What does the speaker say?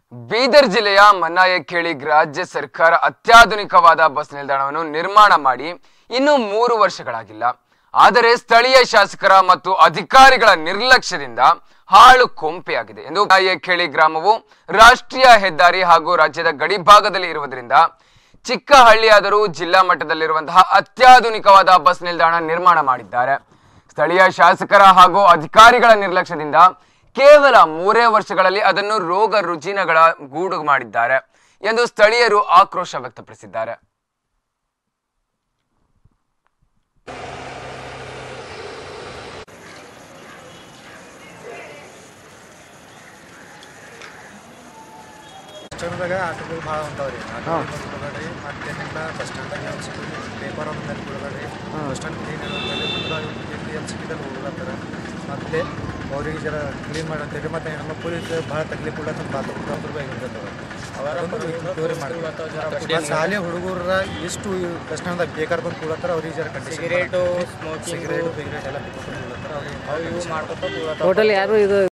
ಬೀದರ್ ಜಿಲ್ಲೆಯ ಮನ್ನಾಯಕೇಳಿಗೆ ರಾಜ್ಯ ಸರ್ಕಾರ ಅತ್ಯಾಧುನಿಕವಾದ ಬಸ್ ನಿಲ್ದಾಣವನ್ನು ನಿರ್ಮಾಣ ಮಾಡಿ ಇನ್ನು 3 ವರ್ಷಗಳಾಗಿಲ್ಲ. ಆದರೆ ಸ್ಥಳೀಯ ಶಾಸಕರ ಮತ್ತು ಅಧಿಕಾರಿಗಳ ನಿರ್ಲಕ್ಷ್ಯದಿಂದ ಹಾಳು ಕೊಂಪೆಯಾಗಿದೆ ಎಂದು ಮನ್ನಾಯಕೇಳಿ ಗ್ರಾಮವು ರಾಷ್ಟ್ರೀಯ ಹೆದ್ದಾರಿ ಹಾಗೂ ರಾಜ್ಯದ ಗಡಿಭಾಗದಲ್ಲಿ ಇರುವುದರಿಂದ ಚಿಕ್ಕ ಹಳ್ಳಿಯಾದರೂ ಜಿಲ್ಲಾ ಮಟ್ಟದಲ್ಲಿರುವಂತಹ ಅತ್ಯಾಧುನಿಕವಾದ ಬಸ್ ನಿಲ್ದಾಣ ನಿರ್ಮಾಣ ಮಾಡಿದ್ದಾರೆ. ಸ್ಥಳೀಯ ಶಾಸಕರ ಹಾಗೂ ಅಧಿಕಾರಿಗಳ ನಿರ್ಲಕ್ಷ್ಯದಿಂದ ಕೇವಲ 3 ವರ್ಷಗಳಲ್ಲಿ ಅದನ್ನು ರೋಗ ರುಜಿನಗಳ ಗೂಡು ಮಾಡಿದ್ದಾರೆ ಎಂದು ಸ್ಥಳೀಯರು ಆಕ್ರೋಶ ವ್ಯಕ್ತಪಡಿಸಿದ್ದಾರೆ. ಆಟೋಗಳು ಭಾಳ ಹೊಂತಾವ್ರಿ. ಆಟೋಗಳು ಮತ್ತೇನಿಲ್ಲ ಬಸ್ ಸ್ಟ್ಯಾಂಡ್ದಾಗ ಪೇಪರ್ ಮೇಲೆ ಕೊಡಬೇಡ್ರಿ. ಬಸ್ ಸ್ಟ್ಯಾಂಡ್ ಕ್ಲೀನ್ ಇರೋದ್ರಲ್ಲಿ ಎಲ್ ಸಿಟಿದಲ್ಲಿ ಹೋಗ್ಲತ್ತಾರ. ಮತ್ತು ಅವ್ರಿಗೆ ಜರ ಕ್ಲೀನ್ ಮಾಡಂತೇಳಿ ಮತ್ತು ಹೆಣ್ಮಕ್ಳಿಗೆ ಭಾಳ ತಕ್ಲೀಫ್ ಕೊಡ್ಲತ್ತ ₹1,000 ಇರ್ತವೆ. ಅವರ ಮಾಡ್ತೀವಿ ಶಾಲೆ ಹುಡುಗರ ಎಷ್ಟು ಬಸ್ ಸ್ಟ್ಯಾಂಡ್ದಾಗ ಬೇಕಾರ್ ಬಂದು ಕೊಡ್ಲತ್ತಾರ. ಅವ್ರಿಗೆ ಜರ ಸಿಗರೇಟು ಎಲ್ಲ ಕೊಡ್ಲತ್ತಾರ. ಅವ್ರಿಗೆ ಟೋಟಲ್ ಯಾರು ಇದು